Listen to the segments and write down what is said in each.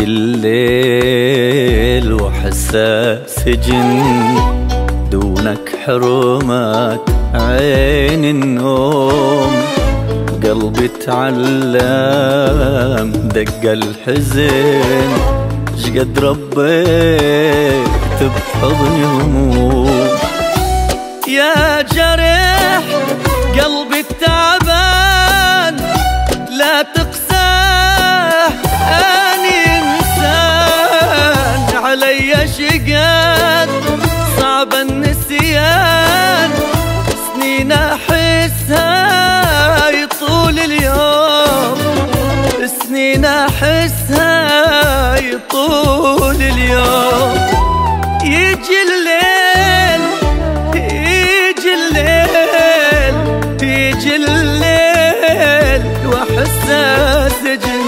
الليل وحسه سجن، دونك حرمات عين النوم. قلبي تعلم دق الحزن، شقد ربيت بحضني هموم. يا جرح قلبي التعبان لا تقساه، أني إنسان علي شقد صعب النسيان. سنين أحسها يطول اليوم، سنين أحسها يطول اليوم. يجي الليل يجي الليل يجي الليل وأحسه سجن.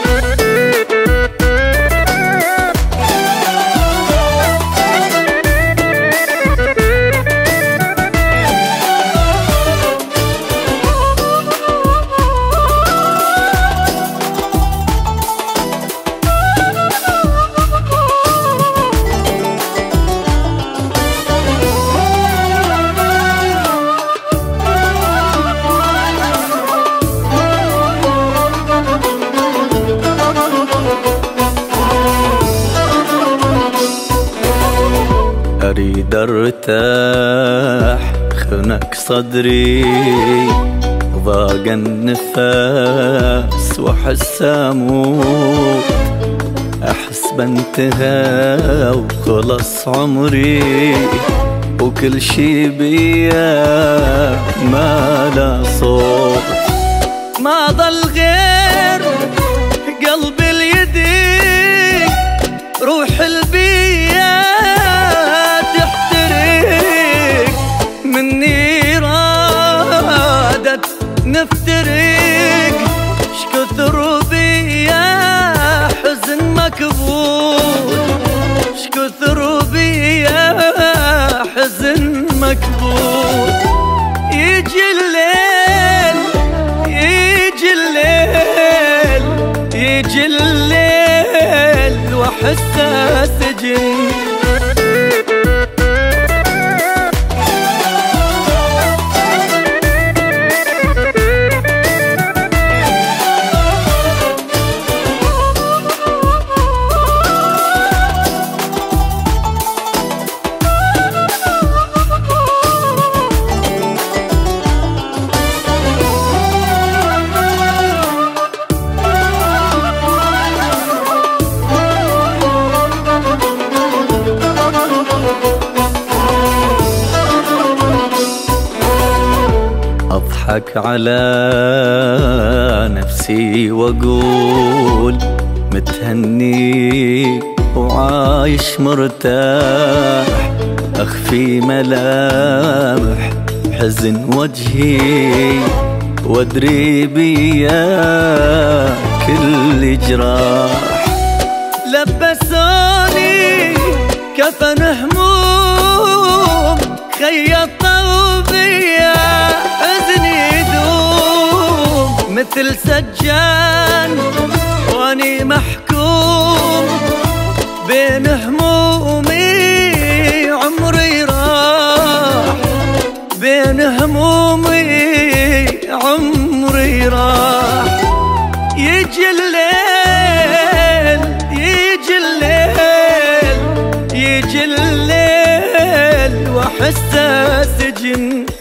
أريد ارتاح خنق صدري، ضاق النفس وحس اموت. احس بانتهى وخلص عمري، وكل شي بيا ما لا صوت. ما ضل غير قلبي اليديك، روح البيا مني رادت نفترق. شكثر بيا حزن مكبوت، شكثر بيا حزن مكبوت. يجي الليل يجي الليل يجي الليل وأحسه سجن. أضحك على نفسي وأقول متهني وعايش مرتاح. أخفي ملامح حزن وجهي، وأدري بيا كل جراح. لبسوني كفن هموم، خيطوا بيا حزني يدوم. مثل سجان واني محكوم، بين همومي عمري راح، بين همومي عمري راح. يجي الليل يجي الليل يجي الليل وأحسه سجن.